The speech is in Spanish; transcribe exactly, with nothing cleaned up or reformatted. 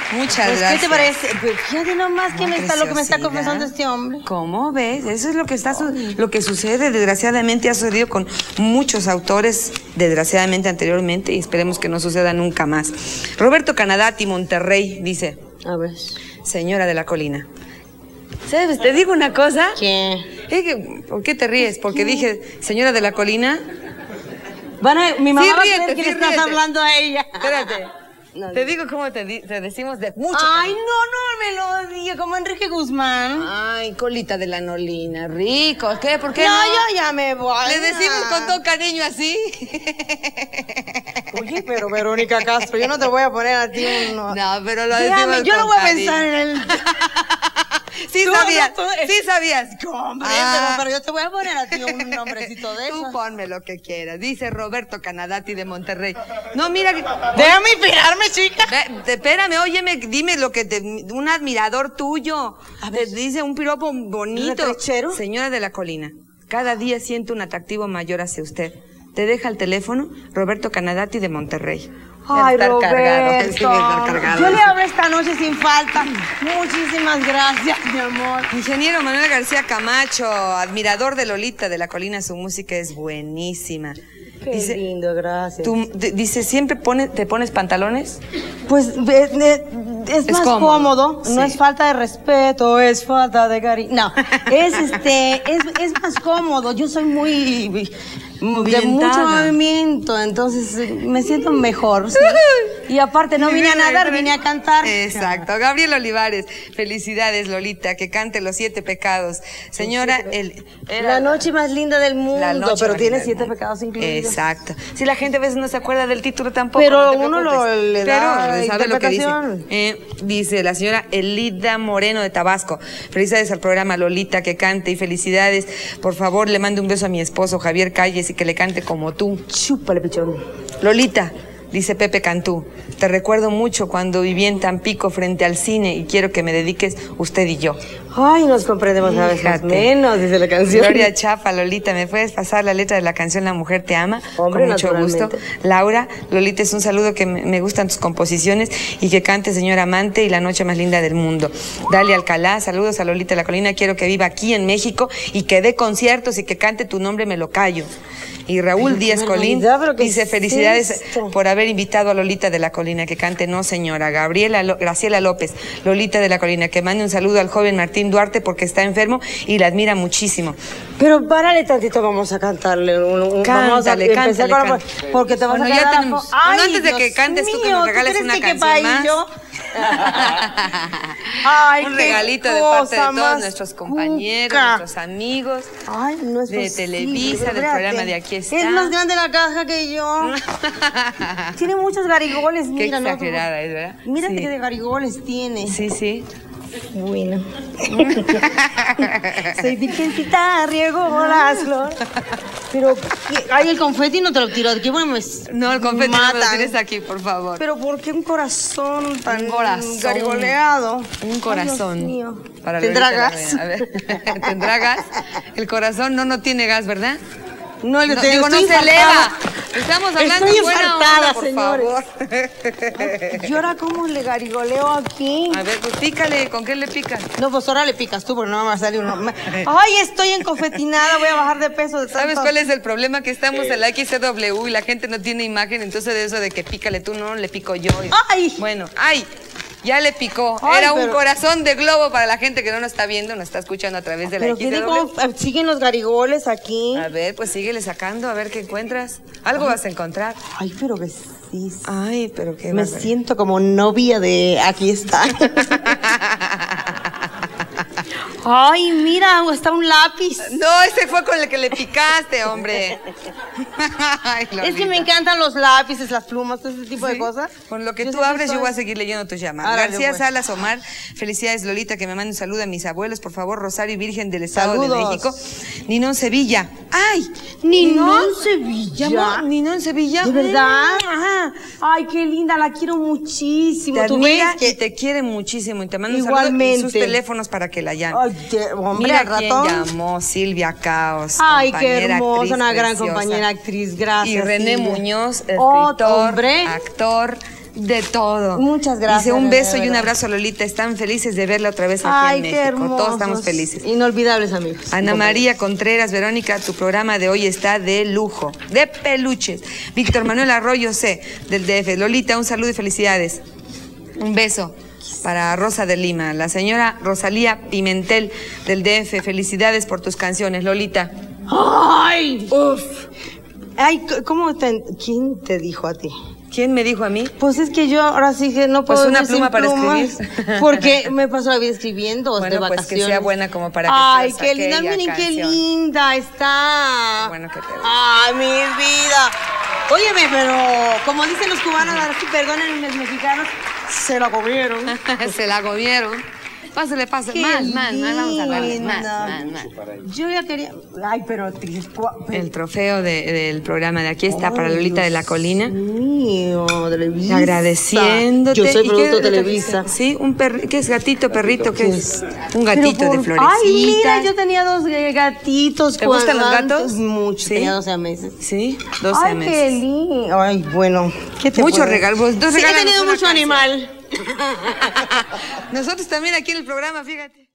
Muchas pues, gracias. ¿Qué te parece? Pues, fíjate nomás No, que me está, lo que me está preciosidad. confesando este hombre. ¿Cómo ves? Eso es lo que está su lo que sucede, desgraciadamente ha sucedido con muchos autores, desgraciadamente anteriormente, y esperemos que no suceda nunca más. Roberto Canadati, Monterrey, dice. A ver. Señora de la colina. ¿Sabes? Te digo una cosa. ¿Qué? Es que, ¿por qué te ríes? Porque dije, señora de la colina. Van a, mi mamá Sí, va a ríete, creer que sí, le estás ríete. hablando a ella. Espérate. No, Te no. digo cómo te, di- te decimos de mucho. Ay, cariño. no, no me lo diga, como Enrique Guzmán. Ay, colita de la nolina, rico. ¿Qué? ¿Por qué no, no? yo ya me voy. Le decimos con todo cariño así. Oye, pero Verónica Castro, yo no te voy a poner a ti uno. No, pero lo Dígame, decimos yo no con voy a cariño. pensar en el... Sí Tú, sabías, no, tú- sí sabías. Hombre, Ah. pero, pero yo te voy a poner a ti un nombrecito de Tú eso. ponme lo que quieras. Dice Roberto Canadati de Monterrey. No, mira. que- Déjame inspirarme, chica. Ve, te- espérame, óyeme, dime lo que te, un admirador tuyo. A ver. Te dice un piropo bonito. ¿Retrechero? Señora de la colina, cada día siento un atractivo mayor hacia usted. Te deja el teléfono Roberto Canadati de Monterrey. Ay, Debe estar cargado, Roberto. sí, debe estar cargado. Yo le hablo esta noche sin falta. Muchísimas gracias, mi amor. Ingeniero Manuel García Camacho, admirador de Lolita de la colina, su música es buenísima. Qué Dice, lindo, gracias. tú, d- dice, ¿siempre pone, te pones pantalones? Pues ve- ve- es, Es más cómodo, cómodo, sí. no es falta de respeto, es falta de cariño. No, es este, es, es más cómodo. Yo soy muy de mucho Movimentada. movimiento, entonces eh, me siento mejor. ¿sí? Y aparte no vine a nadar, vine a cantar. Exacto. Gabriel Olivares, felicidades, Lolita, que cante los siete pecados. Señora, el, La noche más linda del mundo, La noche pero más tiene linda del siete mundo. pecados incluidos. Exacto. Si la gente a veces no se acuerda del título tampoco. Pero no te uno lo- preocupes. le da Pero sabe lo que dice. interpretación. Eh, dice la señora Elida Moreno de Tabasco. Felicidades al programa Lolita, que cante y felicidades. Por favor, le mando un beso a mi esposo Javier Calles y que le cante como tú. Chúpale, pichón. Lolita, dice Pepe Cantú, te recuerdo mucho cuando viví en Tampico frente al cine y quiero que me dediques usted y yo. Ay, nos comprendemos una vez más Fíjate. menos, dice la canción. Gloria Chafa, Lolita, ¿me puedes pasar la letra de la canción La Mujer Te Ama? Hombre, Con mucho gusto. naturalmente. Laura, Lolita, es un saludo que me, me gustan tus composiciones y que cante Señor Amante y La Noche Más Linda del Mundo. Dalia Alcalá, saludos a Lolita de la Colina, quiero que viva aquí en México y que dé conciertos y que cante tu nombre, me lo callo. Y Raúl Ay, qué Díaz Colín barbaridad, ¿pero qué dice es felicidades esto? por haber invitado a Lolita de la Colina que cante No Señora. Gabriela Lo- Graciela López, Lolita de la Colina, que mande un saludo al joven Martín Duarte porque está enfermo y la admira muchísimo. Pero párale tantito, vamos a cantarle. Un, un- vamos a Cántale, empezar cántale, con- cántale. Porque te vas Bueno, a ya quedar tenemos- afo- bueno, Ay, antes de que Dios cantes, tú que mío, nos regales crees una que canción quepa ahí más? yo? Ay, Un qué regalito de parte de cosa todos más nuestros compañeros, cuca. nuestros amigos. Ay, no es de posible, Televisa, del espérate. programa de Aquí Está. Es más grande la caja que yo. Tiene muchos garigoles, Qué mira. ¿no? exagerada es, ¿verdad? Mira Sí. qué de garigoles tiene. Sí, sí. Bueno. Soy virgencita, riego las flores. Pero, ¿qué? Ay, el confeti no te lo tiro. Qué bueno, me No, el confeti no me lo matan. tienes aquí, por favor. Pero ¿por qué un corazón tan Un corazón. garigoleado? Un corazón. Ay, Dios mío. Para ¿Tendrá Lolita gas? Lavera. A ver, ¿tendrá gas? El corazón no, no tiene gas, ¿verdad? No, yo No, te digo, no estoy se eleva. infartada. Estamos hablando Estoy en buena infartada, onda, por señores. favor. ¿Y ahora cómo le garigoleo aquí? A ver, pues pícale. ¿Con qué le picas? No, pues ahora le picas tú porque no me va a salir uno. Me- Ay, estoy encofetinada, voy a bajar de peso de ¿Sabes tanto- cuál es el problema? Que estamos en la X C W y la gente no tiene imagen, entonces de eso de que pícale tú, no, le pico yo. Y- ¡Ay! Bueno, ¡ay! Ya le picó. Ay, Era un pero- corazón de globo para la gente que no nos está viendo, nos está escuchando a través de la Pero X qué C W. digo, siguen los garigoles aquí. A ver, pues síguele sacando, a ver qué encuentras. Algo vas a encontrar. Ay, pero que sí. Ay, pero qué Me barbaridad. siento como novia de Aquí Está. Ay, mira, está un lápiz. No, ese fue con el que le picaste, hombre. Ay, Es que Lolita. me encantan los lápices, las plumas, todo ese tipo de Sí. cosas. Con lo que Yo tú siempre abres, yo estoy- voy a seguir leyendo tus llamadas. Árale, García pues. Salas Omar, felicidades Lolita, que me mande un saludo a mis abuelos, por favor, Rosario Virgen del Estado Saludos. de México. Ninón Sevilla. ¡Ay! ¿Ninón Sevilla? ¿Llamó? ¿Ninón Sevilla? ¿De verdad? Ajá. Ay, qué linda, la quiero muchísimo. Te ¿Tú admira ves que- y te quiere muchísimo y te manda un Igualmente. saludo y sus teléfonos para que la llame. Ay, qué- hombre, Mira al quién ratón. llamó, Silvia Caos. Ay, qué compañera, hermosa, actriz una gran preciosa. compañera actriz, gracias. Y René Silvia. Muñoz, Otro escritor, hombre. actor, De todo. Muchas gracias. Dice un René, beso de y un verdad. abrazo a Lolita. Están felices de verla otra vez aquí Ay, en qué México. hermosos. Todos estamos felices. Inolvidables amigos. Ana María Contreras, Verónica, tu programa de hoy está de lujo, de peluches. Víctor Manuel Arroyo C, del D F. Lolita, un saludo y felicidades. Un beso para Rosa de Lima. La señora Rosalía Pimentel, del D F. Felicidades por tus canciones, Lolita. ¡Ay! ¡Uf! Ay, ¿cómo te, ¿quién te dijo a ti? ¿Quién me dijo a mí? Pues es que yo ahora sí que no puedo Pues una vivir pluma sin para plumas, escribir. porque me paso la vida escribiendo Bueno, de pues vacaciones. que sea buena como para que Ay, seas qué linda, aquella miren qué canción. linda está. Bueno, que te guste. Ay, mi vida. Óyeme, pero como dicen los cubanos, así, perdonen los mexicanos, se la comieron. Se la comieron. Pásale, pásale. Qué Más, más, más. Vamos a hablarle. Más, linda. más, más. Yo ya quería. Ay, pero. Trisco- El trofeo de- del programa de aquí está para Ay, Lolita de la Dios Colina. mío, Televisa. Agradeciéndote. Yo soy ¿Y producto qué- Televisa. Sí, un perrito. ¿Qué es gatito, perrito? ¿Qué es? Un gatito Pero de por- florecitas. Ay, mira, yo tenía dos eh, gatitos. ¿Te gustan los cuadrantes, gatos? Mucho, Sí. tenía doce meses. Sí, doce Ay, qué meses. lindo. Ay, bueno. ¿Qué te Muchos puedo- regalos. Dos Sí, he regálanos tenido una mucho canción. animal. Nosotros también aquí en el programa, fíjate.